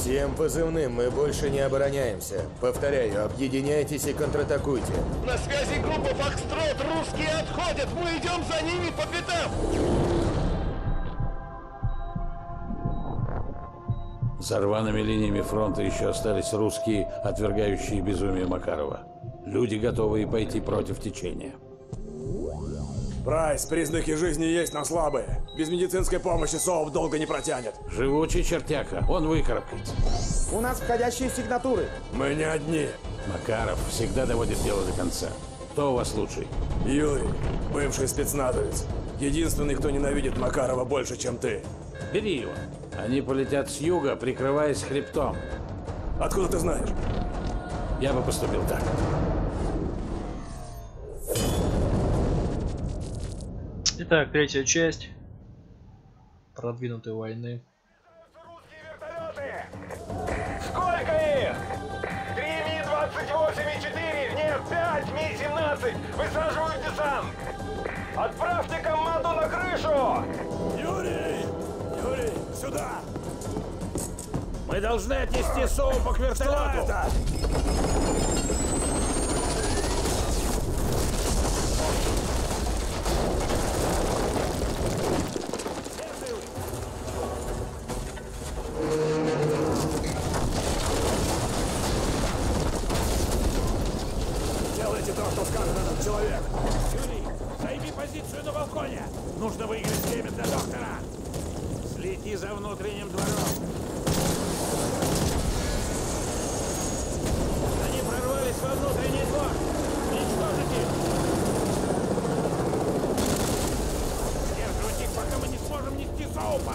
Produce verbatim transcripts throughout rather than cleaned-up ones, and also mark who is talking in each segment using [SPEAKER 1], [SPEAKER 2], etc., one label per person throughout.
[SPEAKER 1] Всем позывным, мы больше не обороняемся. Повторяю, объединяйтесь и контратакуйте.
[SPEAKER 2] На связи группа Фокстрот, русские отходят, мы идем за ними по пятам.
[SPEAKER 3] За рваными линиями фронта еще остались русские, отвергающие безумие Макарова. Люди, готовые пойти против течения.
[SPEAKER 4] Прайс, признаки жизни есть, но слабые. Без медицинской помощи Соуп долго не протянет.
[SPEAKER 3] Живучий чертяка, он выкарабкается.
[SPEAKER 5] У нас входящие сигнатуры.
[SPEAKER 4] Мы не одни.
[SPEAKER 3] Макаров всегда доводит дело до конца. Кто у вас лучший?
[SPEAKER 4] Юрий, бывший спецназовец. Единственный, кто ненавидит Макарова больше, чем ты.
[SPEAKER 3] Бери его. Они полетят с юга, прикрываясь хребтом.
[SPEAKER 4] Откуда ты знаешь?
[SPEAKER 3] Я бы поступил так.
[SPEAKER 6] Итак, третья часть продвинутой войны.
[SPEAKER 2] Сколько их? Три Ми двадцать восемь и четыре, нет, пять Ми семнадцать. Высаживают десант. Отправьте команду на крышу.
[SPEAKER 4] Юрий! Юрий, сюда!
[SPEAKER 3] Мы должны отнести Соупа к вертолету.
[SPEAKER 4] Что это? Делайте то, что скажет этот человек.
[SPEAKER 3] Юрий, займи позицию на балконе. Нужно выиграть время для доктора. Следи за внутренним двором. Они прорвались во внутренний двор. Уничтожить их. Сдерживать их, пока мы не сможем нести Соупа.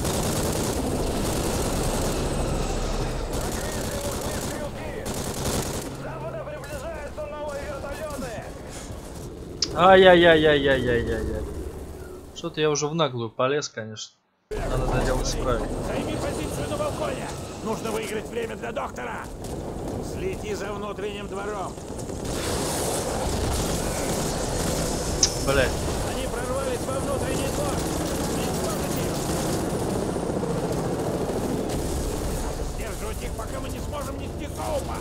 [SPEAKER 6] Ай-яй-яй-яй-яй-яй-яй. Что-то я уже в наглую полез, конечно. Надо это дело исправить.
[SPEAKER 3] Займи позицию на балконе. Нужно выиграть время для доктора. Следи за внутренним двором.
[SPEAKER 6] Блять.
[SPEAKER 3] Они прорвались во внутренний двор. Уничтожить их. Сдерживать их, пока мы не сможем нести Соупа.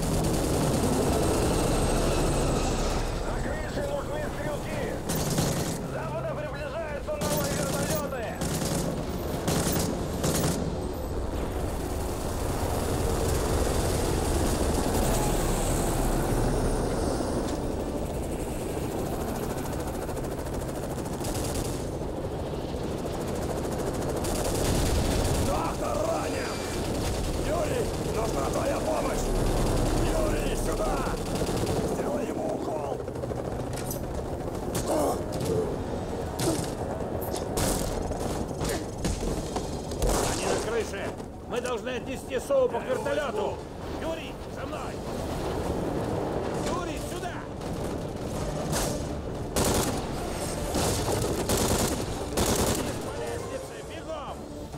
[SPEAKER 2] На крыше нужны стрелки. С запада приближаются новые вертолеты.
[SPEAKER 4] Доктор ранен! Юрий, нужна твоя помощь! Юрий, сюда! Сделай ему укол!
[SPEAKER 3] Они на крыше. Мы должны отнести Соупа к вертолету. Юрий, за мной. Юрий, сюда. Вниз по лестнице, бегом.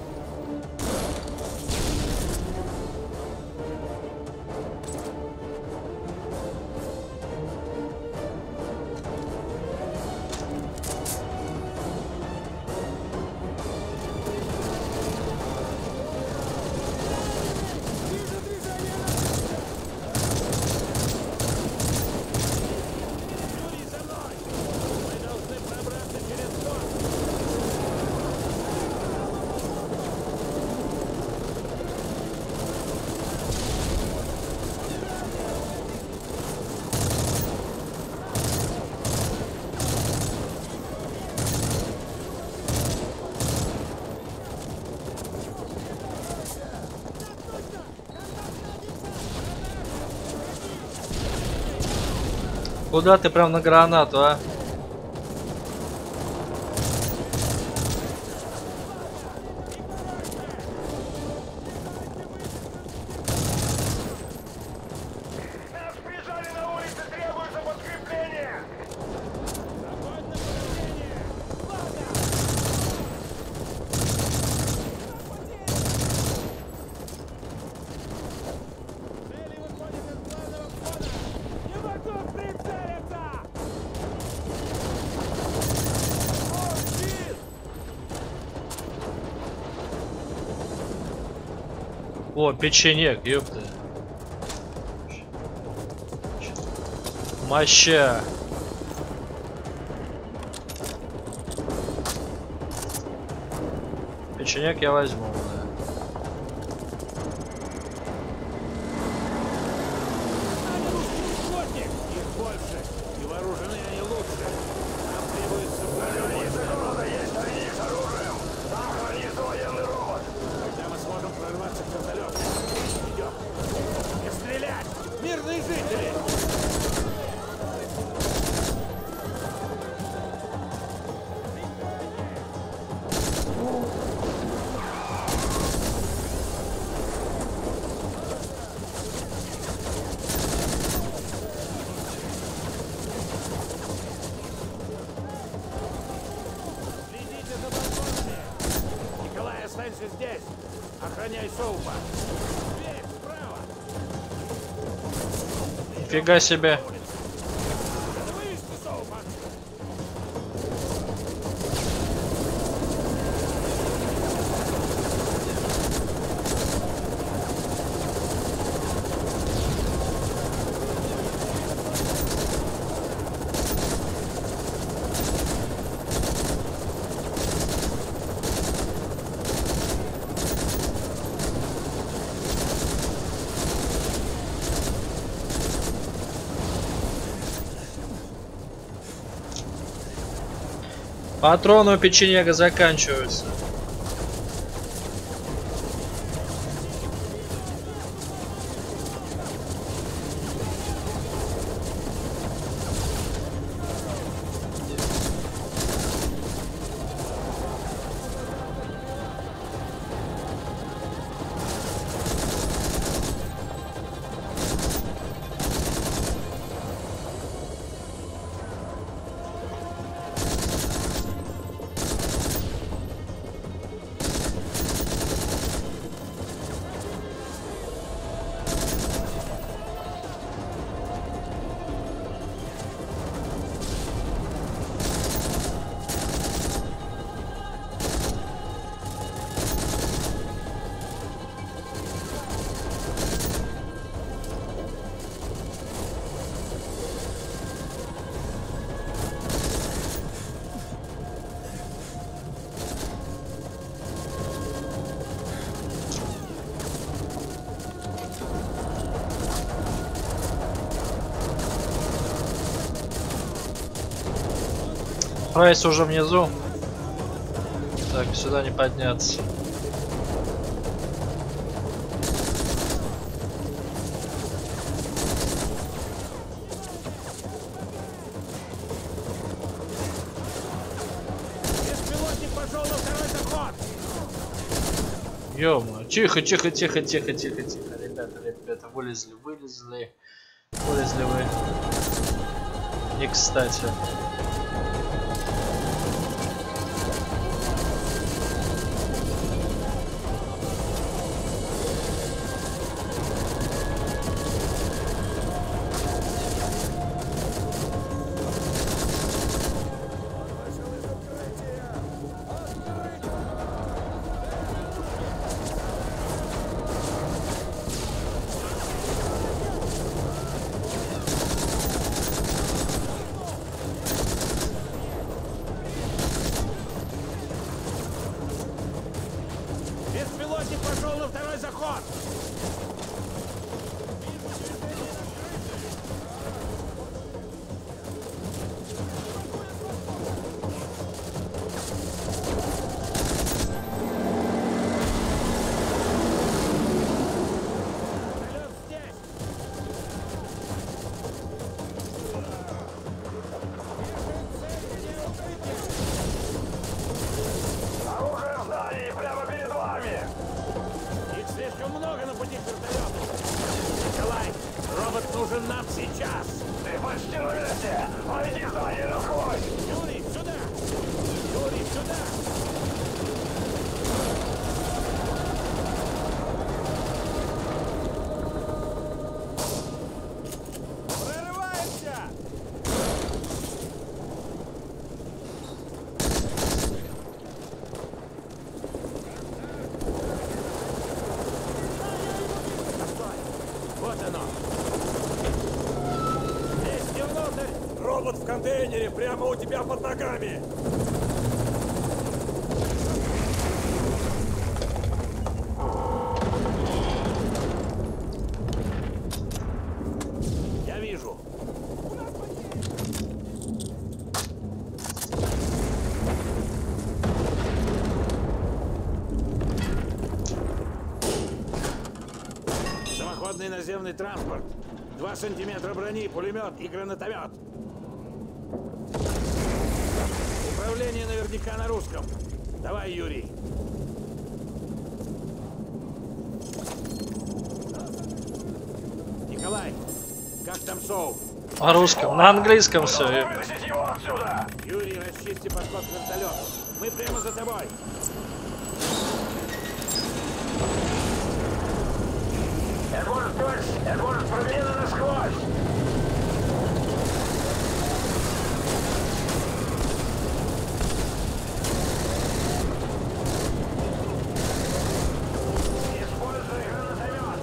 [SPEAKER 3] Юрий, за мной. Мы должны пробраться через двор.
[SPEAKER 6] Куда ты прям на гранату, а?
[SPEAKER 2] Нас прижали на улице, требуется подкрепление.
[SPEAKER 3] Огонь на поражение. Цели выходят из главного входа. Не могу прицелиться.
[SPEAKER 6] О, печенек, ёпта. Моща. Печенек я возьму, да.
[SPEAKER 3] Их больше, и вооружены они лучше. Нам требуется граница города есть они с оружием. Там хранится военный робот. Тогда мы сможем прорваться к вертолету. Идем. Не стрелять! Мирные жители! Следите за балконами! Николай, останься здесь! Охраняй Соупа! Дверь справа!
[SPEAKER 6] Нифига себе.
[SPEAKER 3] Вывести Соупа!
[SPEAKER 6] Патроны у печенега заканчиваются. Прайс уже внизу. Так, сюда не подняться.
[SPEAKER 3] Беспилотник пошел на второй заход!
[SPEAKER 6] Ё-моё, тихо, тихо, тихо, тихо, тихо, тихо, ребята, ребята, вылезли, вылезли, вылезли вы. Не кстати.
[SPEAKER 3] Беспилотник пошел на второй заход! Вертолет здесь!
[SPEAKER 2] Оружие в здании прямо перед вами!
[SPEAKER 3] Их слишком много на пути к вертолету! Николай, робот нужен нам сейчас!
[SPEAKER 2] Ты почти на месте! Пойди здание рукой!
[SPEAKER 3] Юрий, сюда! Юрий, сюда! Прорываемся! Вот оно. Здесь не внутрь.
[SPEAKER 4] Робот в контейнере прямо у тебя под ногами.
[SPEAKER 3] Я вижу. Самоходный наземный транспорт. Два сантиметра брони, пулемет и гранатомет. Управление наверняка на русском. Давай, Юрий. Николай, как там Соу?
[SPEAKER 6] На русском, на английском все.
[SPEAKER 2] Вытащить его отсюда!
[SPEAKER 3] Юрий, расчисти подход к вертолету. Мы прямо за тобой.
[SPEAKER 2] Эдвард, точь! Эдвард, пробито насквозь! Используй гранатомет!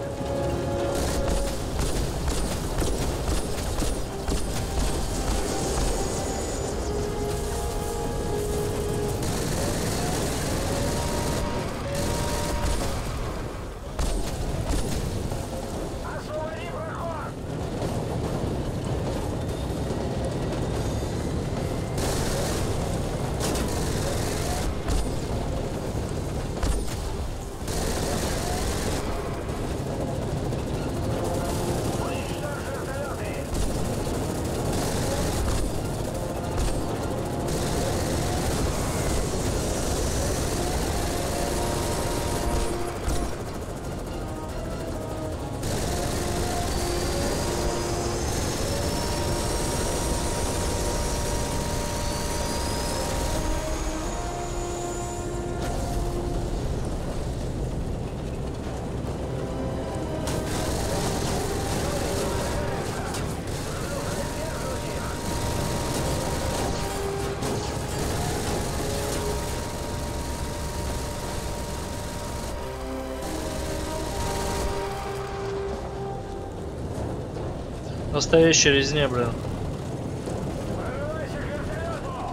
[SPEAKER 2] Освободи проход! Уничтожь вертолеты!
[SPEAKER 6] Настоящая резня, блин.
[SPEAKER 2] Прорывайся к вертолету!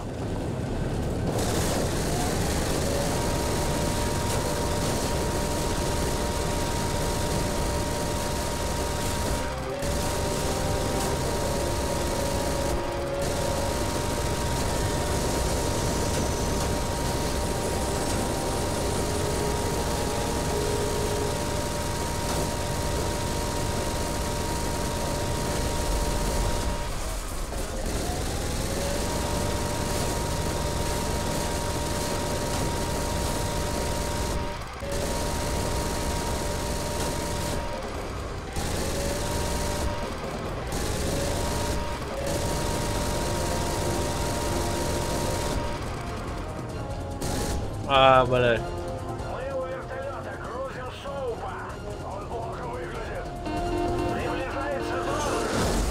[SPEAKER 6] А, блядь.
[SPEAKER 2] Мы у вертолета грузим Соупа. Он плохо выглядит. Приближается дрон.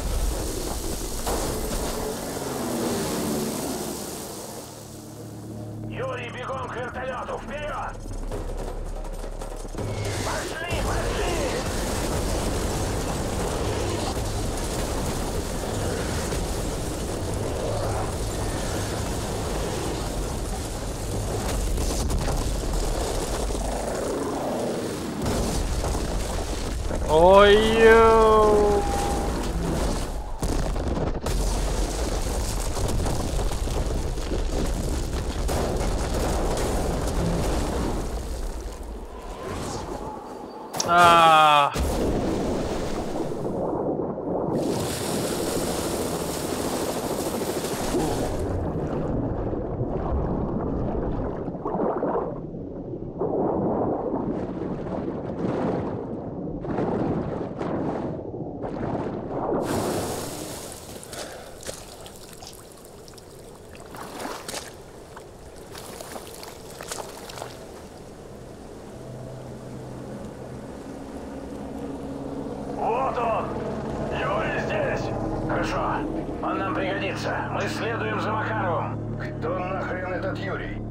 [SPEAKER 2] Юрий, бегом к вертолету. Вперед! Пошли, пошли!
[SPEAKER 6] Ой-ё! А.
[SPEAKER 2] Вот он! Юрий здесь! Хорошо. Он нам пригодится. Мы следуем за Макаровым. Кто нахрен этот Юрий?